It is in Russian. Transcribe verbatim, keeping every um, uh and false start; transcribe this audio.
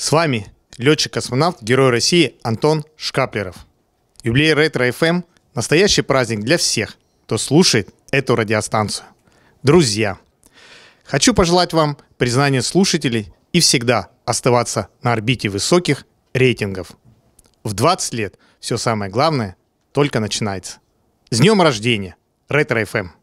С вами летчик-космонавт, Герой России Антон Шкаплеров. Юбилей Ретро-эф эм – настоящий праздник для всех, кто слушает эту радиостанцию. Друзья, хочу пожелать вам признания слушателей и всегда оставаться на орбите высоких рейтингов. В двадцать лет все самое главное только начинается. С днем рождения, Ретро-эф эм!